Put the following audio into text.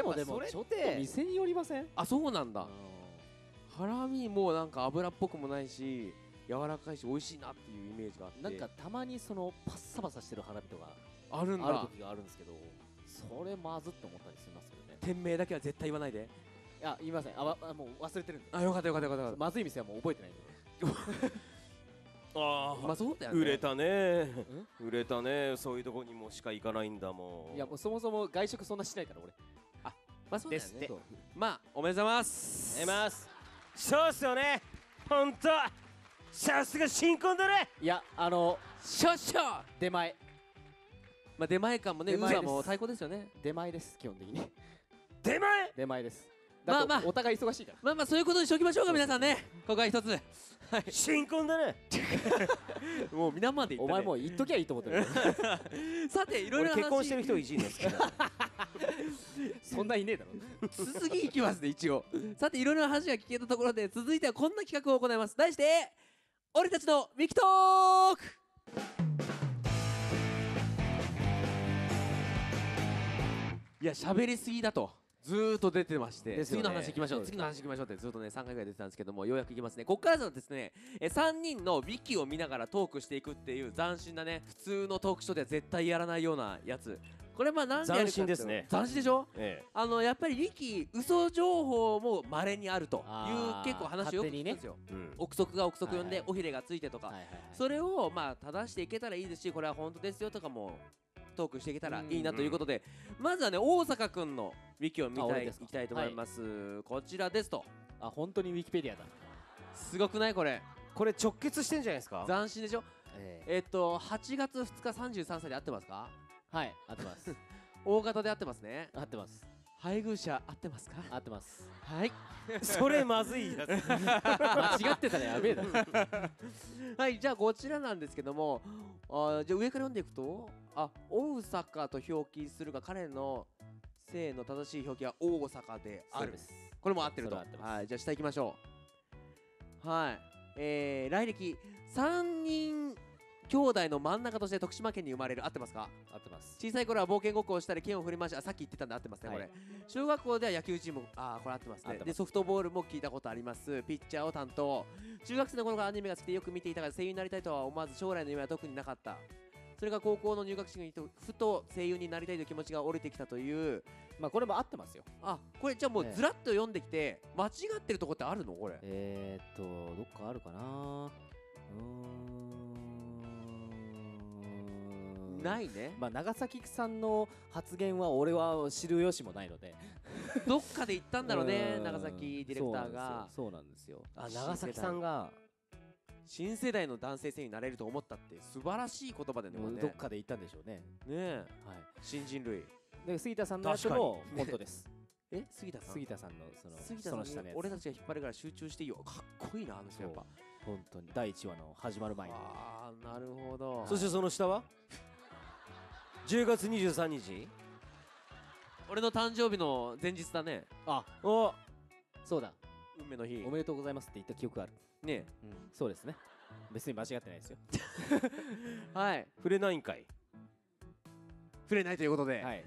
もでもちょっと店によりません？ あ、そうなんだ。ハラミもなんか油っぽくもないし柔らかいし美味しいなっていうイメージがあって、 なんかたまにそのパッサパサしてるハラミとかあるんだ。 ある時があるんですけど、それまずって思ったりしますよね。 店名だけは絶対言わないで。 いや、言いません。もう忘れてるんで。 あ、よかったよかったよかった。 まずい店はもう覚えてないんで。 ああ、 まあそうだよね。 売れたね。売れたね。そういうとこにもしか行かないんだもん。 いや、もうそもそも外食そんなしないから俺。 まあそうだよね。 ですって。 まあおめでとうございます。 そうっすよね。ほんとさすが新婚だね。 いや、 少々 出前。 まあ出前感もね、ウーバーも最高ですよね。 出前です、基本的に。 出前出前です。 まあまあお互い忙しいから。 まあまあそういうことにしておきましょうか皆さんね。ここは一つ。はい。 新婚だね。 もう皆まで言ったね。 お前もう言っときゃいいと思ってる。 さていろいろな話。 結婚してる人いじんの好きだ。 そんないねえだろ。 続きいきますね一応。さていろいろな話が聞けたところで続いてはこんな企画を行います。題して俺たちのウィキトーク。いや喋りすぎだとずーっと出てまして、 ですよね次の話行きましょう、次の話行きましょうってずっとね3回ぐらい出てたんですけども、ようやく行きますね。ここからはですね3人のウィキを見ながらトークしていくっていう斬新なね、普通のトークショーでは絶対やらないようなやつ。これまあなんでやるかっていうと斬新ですね。 斬新でしょ。 えやっぱりウィキ嘘情報も稀にあるというあー結構話をよく聞くんですよ。 え。うん。 憶測が憶測呼んはいはいで尾ひれがついてとか、 はいはいはい。 それをまあ正していけたらいいですし、これは本当ですよとかもトークしていけたらいいなということで、まずはね大坂くんのウィキを見たいい俺ですかきたいと思います。こちらですと。 あ、本当にウィキペディアだ。 すごくないこれ。 これ直結してんじゃないですか。 斬新でしょ。 え 8月2日33歳で合ってますか。 はい、合ってます。 大型で合ってますね。 合ってます。 配偶者合ってますか。 合ってます。 はい。 それまずいやつ。 間違ってたらやべえだろ。 はい、じゃあこちらなんですけども、じゃあ上から読んでいくと、大阪と表記するが彼の姓の正しい表記は大阪である。これも合ってると。 それは合ってます。 はい、じゃあ下行きましょう。はい、来歴3人兄弟の真ん中として徳島県に生まれる。合ってますか。 合ってます。 小さい頃は冒険ごっこをしたり剣を振り回し、さっき言ってたんで合ってますね、これ。小学校では野球チーム、これ合ってますね。でソフトボールも聞いたことあります。ピッチャーを担当。中学生の頃からアニメが好きでよく見ていたが声優になりたいとは思わず将来の夢は特になかった。それが高校の入学式にふと声優になりたいという気持ちが降りてきたという。 まあこれも合ってますよ。 これじゃあもうずらっと読んできて間違ってるとこってあるのこれ。 どっかあるかな。 ないね。 まあ長崎さんの発言は俺は知る由もないのでどっかで言ったんだろうね長崎ディレクターが。 そうなんですよ。 長崎さんが新世代の男性声優になれると思ったって素晴らしい言葉でね。 どっかで言ったんでしょうね。 ねえ、 はい。 新人類で杉田さんのやつも本当です。 杉田さん。 杉田さんのその下のやつ。 俺たちが引っ張るから集中していいよ。かっこいいなあの人やっぱ。 本当に第1話の始まる前に。 なるほど。 そしてその下は10月23日俺の誕生日の前日だね。 お、 そうだ、 運命の日。 おめでとうございますって言った記憶があるね。 そうですね。別に間違ってないですよ。 はい。 触れないんかい。 触れないということで、 はい。